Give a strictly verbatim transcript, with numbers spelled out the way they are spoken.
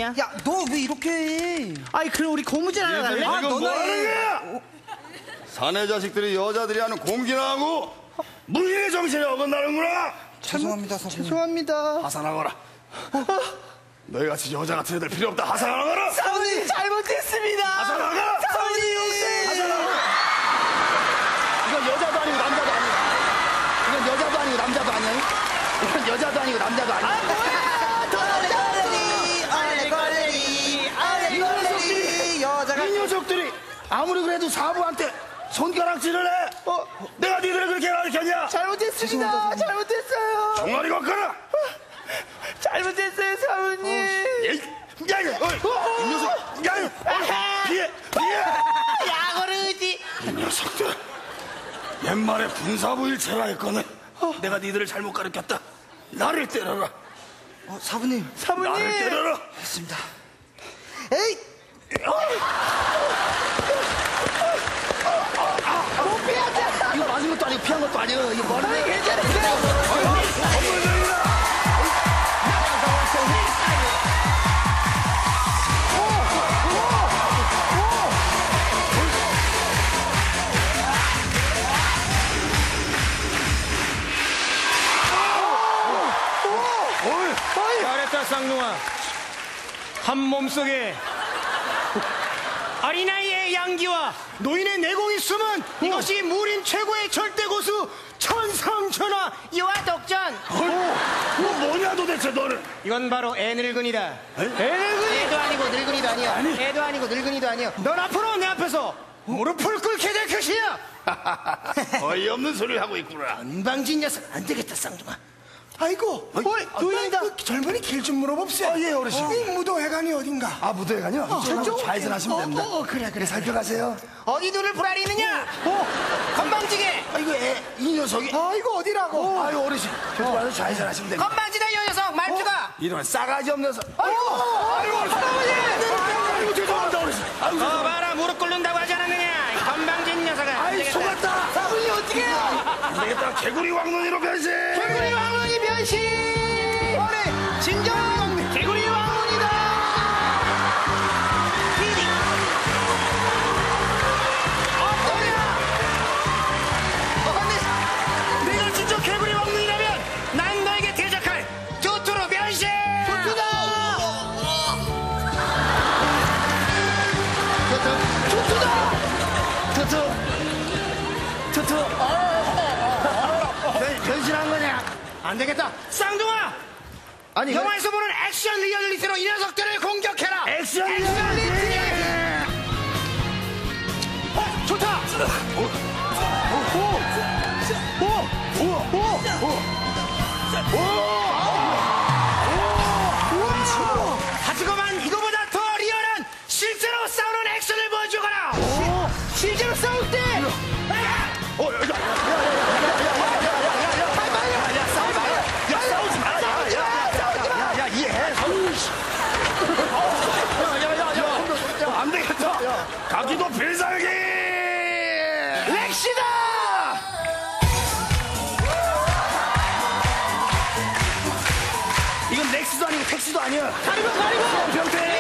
그냥. 야, 너 왜 이렇게 해? 아이, 그럼 우리 고무줄 하나 갈래? 지금 아, 뭐 너는 하는 거야? 사내 자식들이 여자들이 하는 공기나 하고 무인의 정신에 어긋나는구나. 죄송합니다, 사부님. 죄송합니다. 하산하거라. 너희 같이 여자 같은 애들 필요 없다. 하산하거라. 사부님, 잘못했습니다. 하산하거라. 사부님, 용서해. 하산하거라. 이건 여자도 아니고 남자도 아니야. 이건 여자도 아니고 남자도 아니야. 이건 여자도 아니고 남자도 아니야. 아, 뭐야! 걸레리, 얼레 걸레리, 얼레 이 녀석들이, 걸레리, 여자가. 이 녀석들이 아무리 그래도 사부한테 손가락질을 해. 어? 내가 니들을 그렇게 가르쳤냐? 잘못했습니다. 잘못했어요. 종아리 걷거라. 잘못했어요, 사부님. 에이, 야, 이거, 어이, 이 녀석, 야, 이거, 어이, 비에, 비에. 야거르지. 이 녀석들, 옛말에 군사부 일체라 했거든. 내가 니들을 잘못 가르쳤다. 나를 때려라. 어, 사부님. 사부님. 나를 때려라. 됐습니다. 에이! 이거 맞은 것도 아니고 피한 것도 아니고 이거 머리를 잘했다, 쌍둥아. 한 몸속에 어린아이의 양기와 노인의 내공이 숨은 이것이 무림 최고의 절대 고수 천상천하 이와 독전. 뭐 뭐냐 도대체 너는? 이건 바로 애늙은이다. 애늙은이. 애도 아니고 늙은이도 아니야. 애도 아니고 늙은이도 아니야. 넌 앞으로 내 앞에서 무릎을 꿇게 될 것이야. 어이없는 소리를 하고 있구나. 건방진 녀석 안 되겠다 쌍둥아. 아이고, 어이, 노인이다. 그 젊은이 길 좀 물어봅시다. 아, 예, 어르신. 이 무도회관이 어딘가? 아 무도회관요? 이쪽으로 좌회전하시면 됩니다. 어, 어, 그래, 그래. 살펴가세요. 어디 눈을 불알이 있느냐? 건방지게. 아 이거 애, 이 녀석이. 아, 이거 어디라고? 아유 어르신. 저쪽 와서 좌회전하시면 됩니다. 건방지다 이 녀석 말투가. 이런 싸가지 없는 녀석. 아이고, 아이고, 아이고 죄송합니다 어르신. 아이고 어 죄송합니다. 봐라 무릎 꿇는다고 하지 않았느냐? 이 건방진 녀석아. 아이 속았다. 사부님, 어떻게 해요? 안 되겠다. 개구리 왕눈이로 변신. 개구리 왕눈이 변신. 어래, 진정한 개구리 왕눈이다. 피디. 내가 진짜 개구리 왕눈이라면 난 너에게 대적할 조투로 변신. 투투다. 투투. 투투. 변- 변신한 거냐? 안 되겠다. 쌍둥아. 아니 영화에서 보는 액션 리얼리티로 이 녀석들을 공격해라. 액션 리얼리티. 어, 좋다. 하지만 이거보다 더 리얼한 실제로 싸우는 액션을 보여주거라. 실제로 싸울 때. 야 이해해. 안 되겠다. 가기도 필살기. 렉시다. 이건 넥스도 아니고 택시도 아니야. 가리고 가리고. 병태.